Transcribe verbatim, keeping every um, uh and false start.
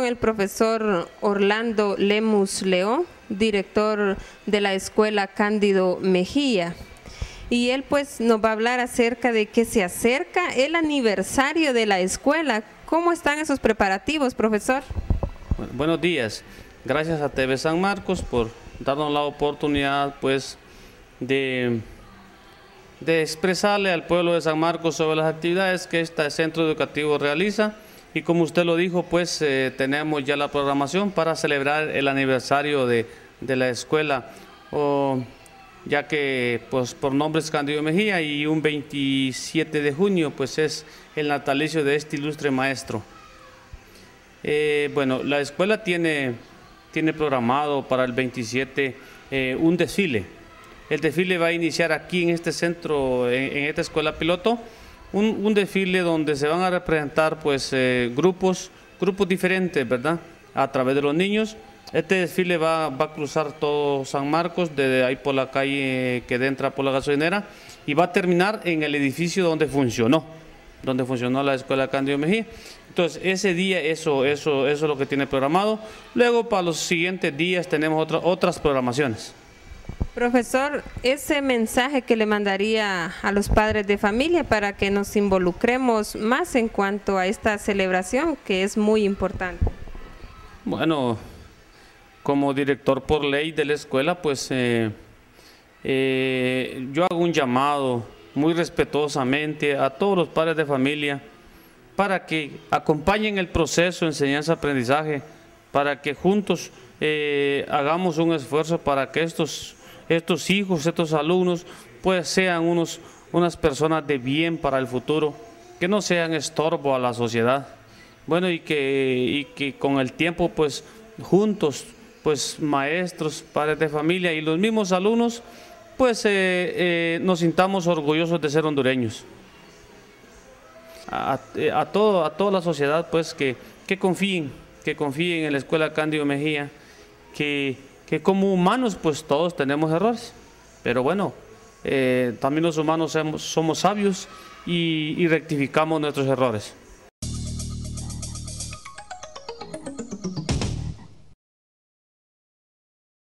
el profesor Orlando Lemus León, director de la Escuela Cándido Mejía. Y él pues nos va a hablar acerca de que se acerca el aniversario de la escuela. ¿Cómo están esos preparativos, profesor? Bueno, buenos días. Gracias a T V San Marcos por darnos la oportunidad pues de, de expresarle al pueblo de San Marcos sobre las actividades que este centro educativo realiza. Y como usted lo dijo, pues eh, tenemos ya la programación para celebrar el aniversario de, de la escuela, o, ya que pues por nombre es Cándido Mejía, y un veintisiete de junio pues es el natalicio de este ilustre maestro. Eh, bueno, la escuela tiene, tiene programado para el veintisiete eh, un desfile. El desfile va a iniciar aquí en este centro, en, en esta escuela piloto. Un, un desfile donde se van a representar pues eh, grupos, grupos diferentes, ¿verdad? A través de los niños. Este desfile va, va a cruzar todo San Marcos, desde ahí por la calle que entra por la gasolinera, y va a terminar en el edificio donde funcionó, donde funcionó la Escuela Cándido Mejía. Entonces ese día eso, eso, eso es lo que tiene programado. Luego para los siguientes días tenemos otra, otras programaciones. Profesor, ese mensaje que le mandaría a los padres de familia para que nos involucremos más en cuanto a esta celebración, que es muy importante. Bueno, como director por ley de la escuela, pues eh, eh, yo hago un llamado muy respetuosamente a todos los padres de familia para que acompañen el proceso de enseñanza-aprendizaje, para que juntos eh, hagamos un esfuerzo para que estos estos hijos, estos alumnos, pues sean unos, unas personas de bien para el futuro, que no sean estorbo a la sociedad. Bueno, y que, y que con el tiempo, pues juntos, pues maestros, padres de familia y los mismos alumnos, pues eh, eh, nos sintamos orgullosos de ser hondureños. A, a, todo, a toda la sociedad, pues que, que confíen, que confíen en la Escuela Cándido Mejía, que que como humanos pues todos tenemos errores, pero bueno, eh, también los humanos somos, somos sabios y, y rectificamos nuestros errores.